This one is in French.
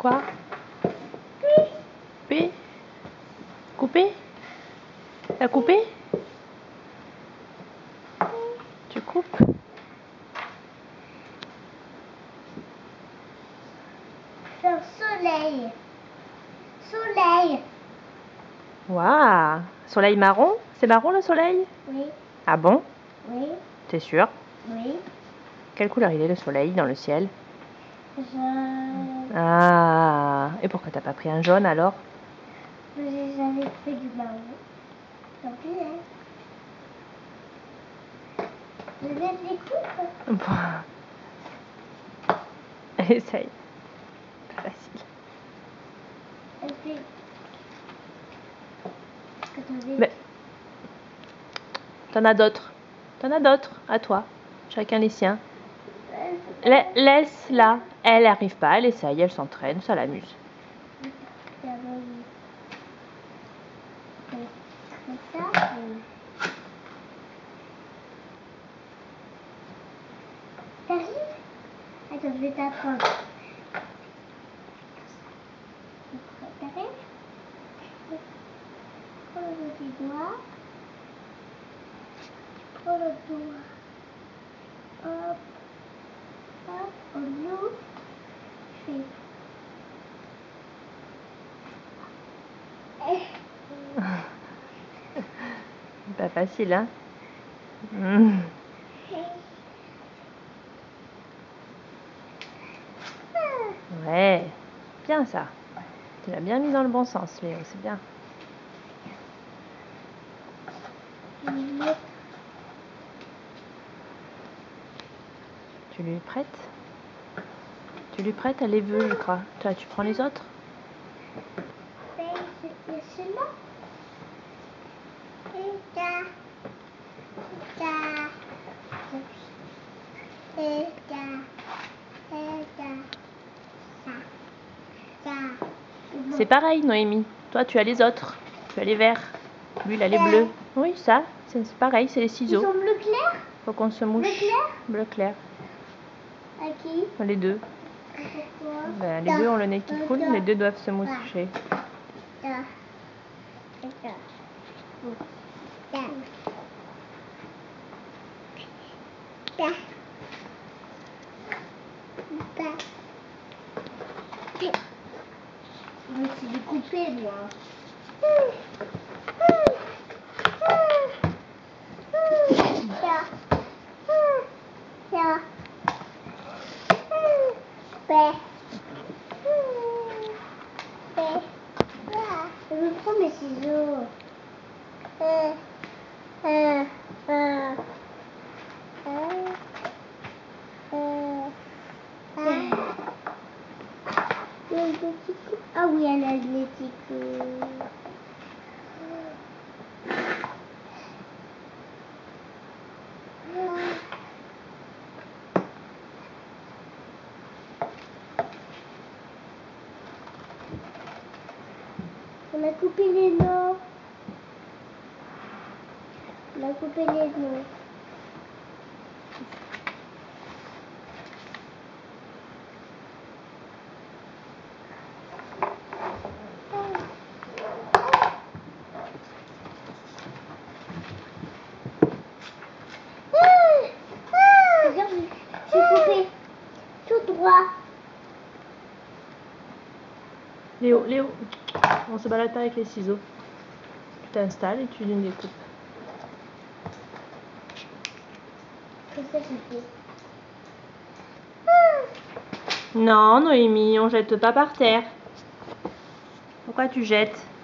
quoi? Coupé? Coupé? T'as coupé? Tu coupes? Le soleil. Soleil. Waouh! Soleil marron? C'est marron le soleil? Oui. Ah bon? Oui. T'es sûr? Oui. Quelle couleur il est le soleil dans le ciel? Jaune. Ah! Et pourquoi t'as pas pris un jaune alors? J'ai jamais fait du marron. Tant pis, hein. Je vais les coupes. Essaye. Pas facile. Mais t'en as d'autres. T'en as d'autres, à toi. Chacun les siens. Laisse-la. Elle n'arrive pas, elle essaye, elle s'entraîne, ça l'amuse. T'arrives? Attends, je vais t'apprendre. T'arrives? Prends le petit doigt. Prends le doigt. Hop. Hop. On ouvre. Je fais. Pas facile, hein? Ouais, bien ça. Tu l'as bien mis dans le bon sens, Léo, c'est bien. Tu lui prêtes? Tu lui prêtes, elle les veut, je crois. Toi, tu prends les autres? C'est pareil, Noémie. Toi, tu as les autres. Tu as les verts. Lui, il a les bleus. Oui, ça, c'est pareil, c'est les ciseaux. Ils sont bleu clair? Faut qu'on se mouche. Bleu clair? Bleu clair. À qui? Les deux. Pourquoi? Ben, les deux ont le nez qui coule, les deux doivent se moucher. Je me suis découpée, moi. Je veux prendre mes ciseaux. Ah oui, elle a les petits coups. On a coupé les noms. On a coupé les noms. Regarde, j'ai coupé tout droit. Léo, Léo, on se balade pas avec les ciseaux. Tu t'installes et tu les découpes. Qu'est-ce que j'ai fait? Non, Noémie, on jette pas par terre. Pourquoi tu jettes?